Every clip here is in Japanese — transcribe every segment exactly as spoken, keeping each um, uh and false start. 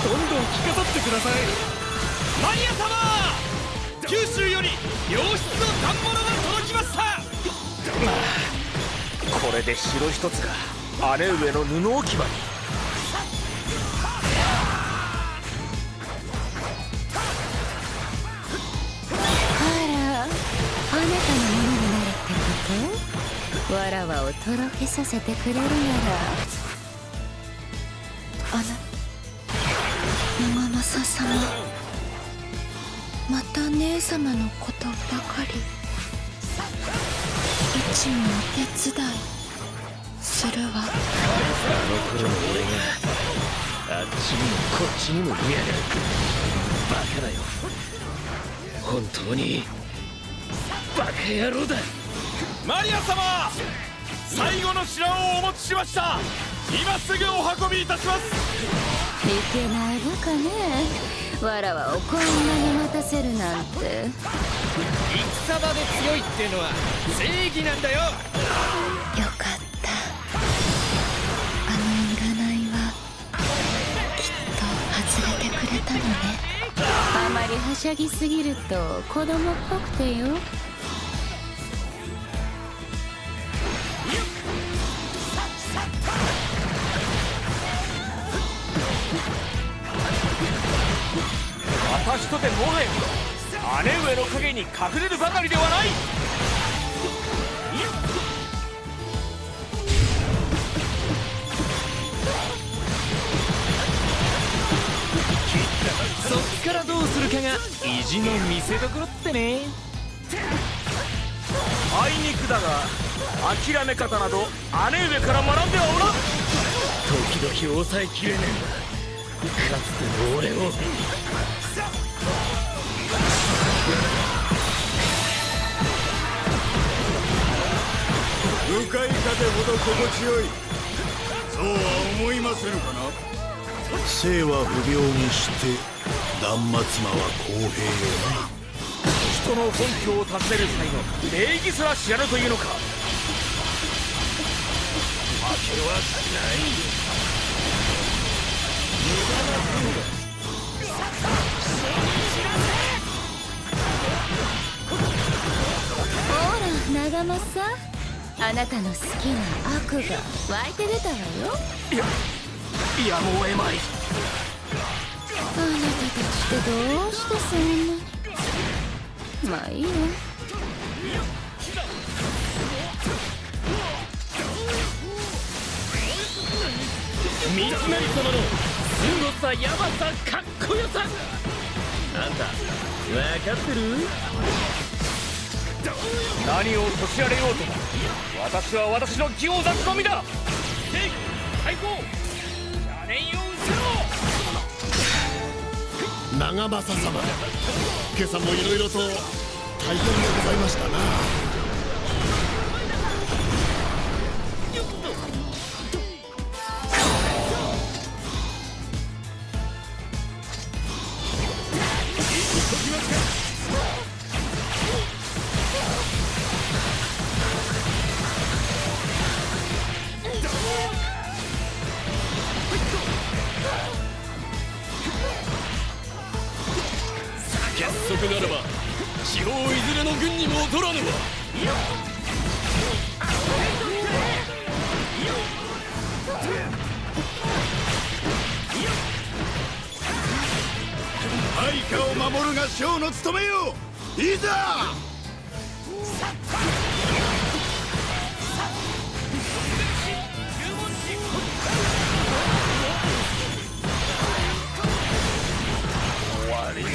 どんどん着飾ってください。マリア様、九州より良質の反物が届きました。 これで城一つが姉上の布置き場に。 あら、あなたのものになるってこと？わらわをとろけさせてくれるなら。あな長政様、また姉様のことばかり。一もお手伝いするわ。 あの頃の俺があっちにもこっちにもいやがる。バカだよ、本当にバカ野郎だ。 マリア様、最後の品をお持ちしました。今すぐお運びいたします。 いけないバカね。わらわをこんなに待たせるなんて。 戦場で強いってのは正義なんだよ。 よかった。あの占いはきっと外れてくれたのね。あまりはしゃぎすぎると子供っぽくてよ。 私とてもはや姉上の影に隠れるばかりではない。 そっからどうするかが意地の見せ所ってね。 あいにくだが諦め方など姉上から学んではおらん。 時々抑えきれねえんだ、かつての俺を。 向かい風ほど心地よい、そうは思いませぬかな。生は不病にして断末魔は公平よな。 人の本拠を訪ねる際の礼儀すら知らぬというのか。負けはしない。 ほら長政、あなたの好きな悪が湧いて出たわよ。 いや、やむを得まい。 あなたたちってどうしてそんなに。まあいいわ。 三成様の凄さ、やばさ、かっこよさ、あんた分かってる？ 何をこしられようとも私は私の義を出すのみだ。 正義対抗、邪念を失ろう。 長政様、今朝もいろいろと大変でございましたな。 結束ならば地方いずれの軍にも劣らぬわ。 配下を守るが将の務めよ。いざ。 終わりが。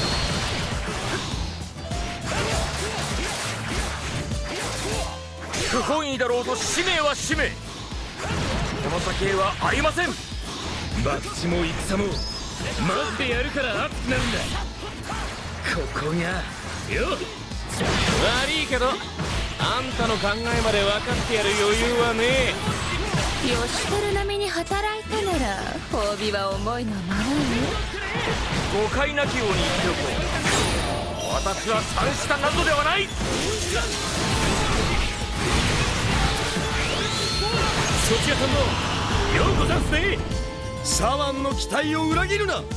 不本意だろうと使命は使命。この先へはありません。 バッチも戦もマジでやるから熱くなるんだ。ここがよ。悪いけどあんたの考えまで分かってやる余裕はねえ。 義輝並みに働いたなら褒美は重いのままよ。 誤解なきように言っておこう。私は三下などではない。 そちらさんもようござんすね。 左腕の期待を裏切るな。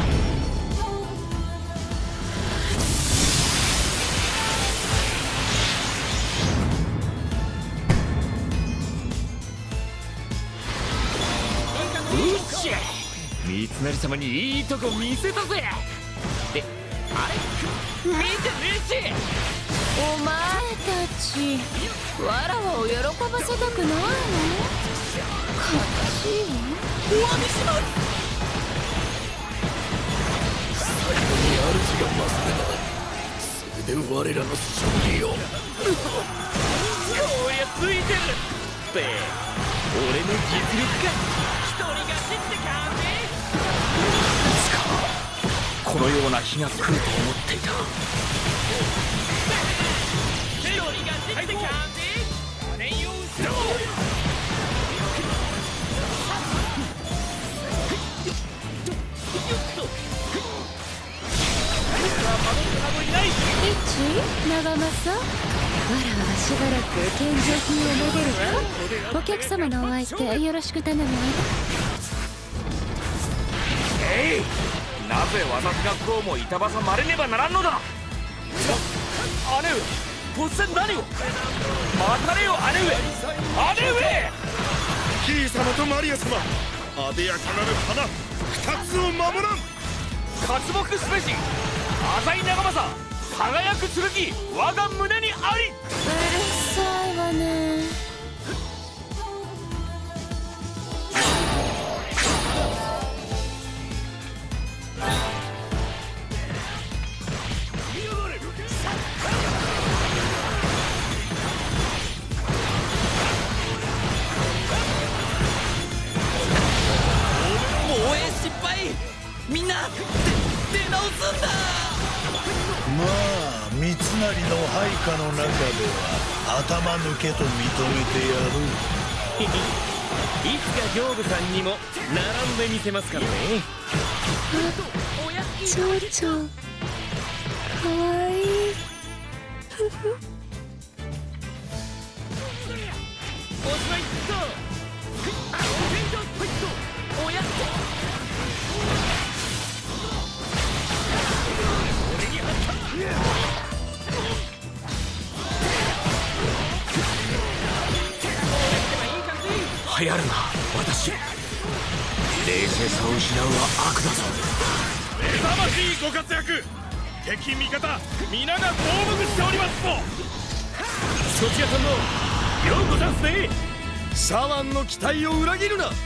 三成様にいいとこ見せたぜ。ってあれ見てねえし。 お前たちわらわを喜ばせたくないの？悲しいわ。お詫びします。 最後に主が増すればそれで我らの勝利を。こりゃついてるって俺の実力か。一人勝ちって感じ。いつかこのような日が来ると思っていた。一人勝ちって感じ。 長政、わらわはしばらく献上品を戻るわ。お客様のお相手よろしく頼むわ。 えい、なぜ私がこうも板挟まれねばならんのだ。姉上、突然何を。待たれよ姉上、姉上。 キリ様とマリア様、あでやかなる花二つを守らん。 活木すべし浅井長政、輝く剣我が胸にあり。 うるさいわね。 防衛失敗。みんな出直すんだ。 まあ三成の配下の中では頭抜けと認めてやる。 いつか刑部さんにも並んでみせますからね。 蝶々かわいい。ふふ。 おしまいっと。おやっと。流行るな私。冷静さを失うは悪だぞ。 目覚ましいご活躍。敵味方皆が興奮しておりますと。 そちらさんもようござんすね。左腕の期待を裏切るな。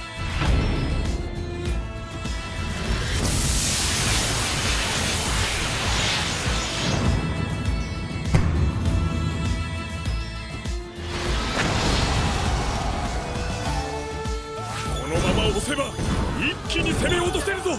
押せば一気に攻め落とせるぞ。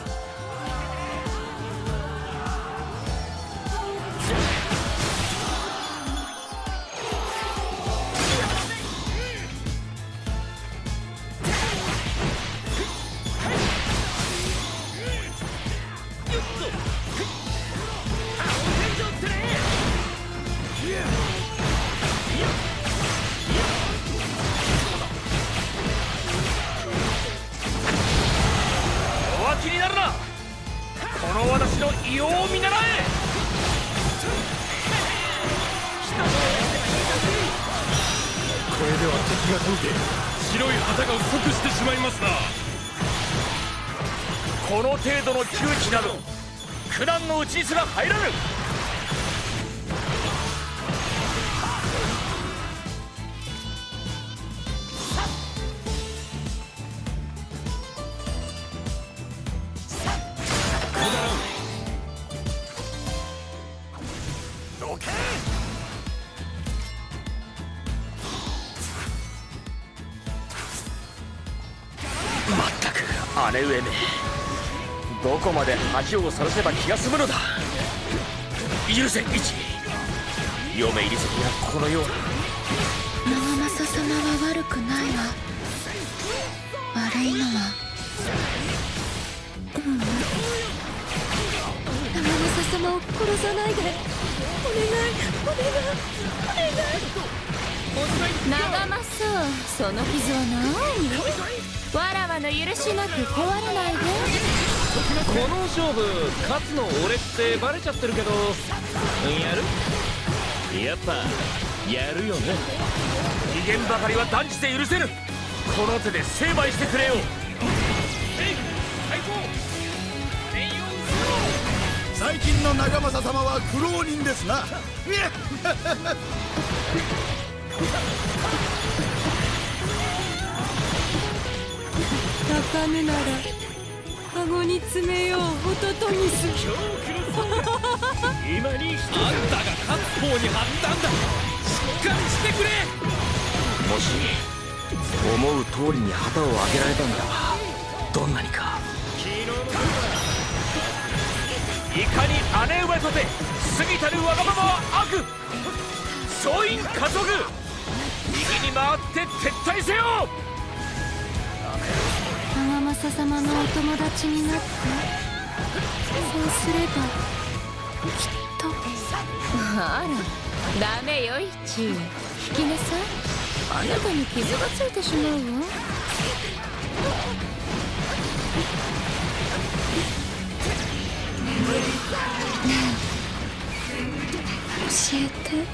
気になるな。この私の異様を見習え。 これでは敵が解いて白い旗が不足してしまいますな。 この程度の窮地など苦難のうちにすら入らぬ。まったく姉上め、どこまで恥をさらせば気が済むのだ。許せ一、嫁入り先がこのような。 長政様は悪くないわ。悪いのはうん長政様を殺さないで。お願いお願いお願い。長政、その傷は何？ わらわの許しなく壊れないで。 この勝負勝つの俺ってバレちゃってるけど、やる？やっぱやるよね。威厳ばかりは断じて許せぬ。この手で成敗してくれよ。 最近の長政様は苦労人ですな。 高値ならカゴに詰めよう、ホトトギス。 今にあんたが勝つ方に判断だ。しっかりしてくれ。もし思う通りに旗を上げられたならば、どんなにか。いかに姉上とて過ぎたるわがままは悪。総員加速、右に回って撤退せよ。 長政様のお友達になって、そうすればきっと。あら、ダメよイチ。引きなさい。あなたに傷がついてしまうわ。ねえ、教えて。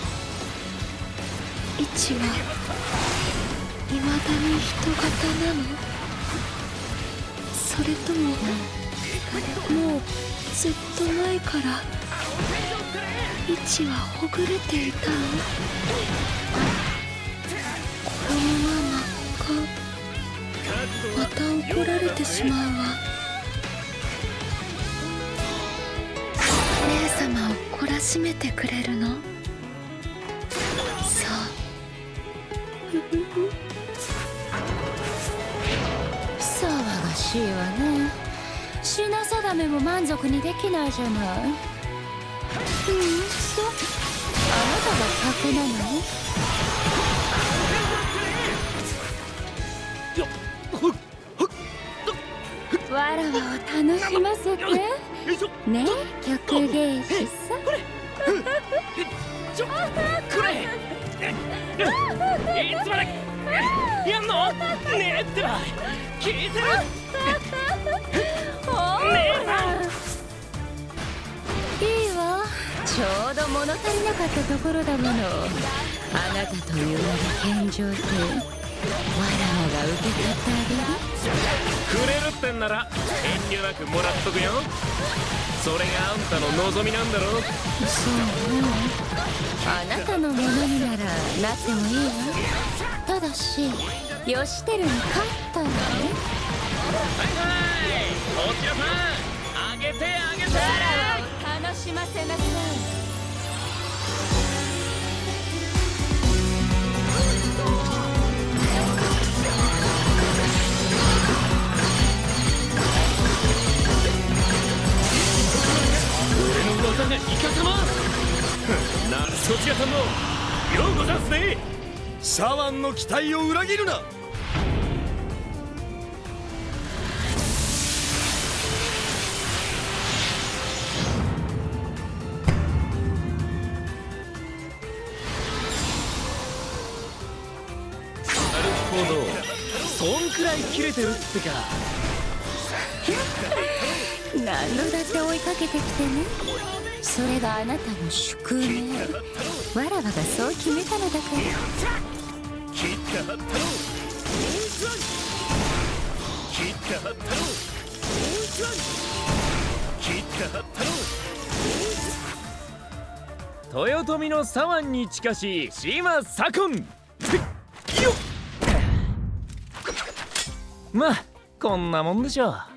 イチはいまだに人型なの？それとももうずっと前からイチはほぐれていたの？このままがまた怒られてしまうわ。姉様を懲らしめてくれるの？そう騒がしいわね。品定めも満足にできないじゃない。うん、そう、あなたが客なのね。わらわを楽しませてねえ、曲芸師さん。 ちょくれ。いつまでやんの？ねえってば聞いてる？ いいわ、ちょうど物足りなかったところだもの。あなたという名で献上品、わらわが受け取ってあげる。 くれるってんなら遠慮なくもらっとくよ。それがあんたの望みなんだろ。 そうね、あなたのものにならなってもいいわ。ただし義輝に勝ったらね。 はいはい、こちらさん、あげてあげて。 わらわを楽しませなさい。 俺の技がイカ様。な、そちらさんもようござんすね。 左腕の期待を裏切るな。 なるほど、そんくらい切れてるってか。 何度だって追いかけてきてね。それがあなたの宿命。わらわがそう決めたのだから。 切ったはったろ。切ったはったろ。切ったはったろ。豊臣の左腕に近しい島左近。よっ。まあこんなもんでしょう。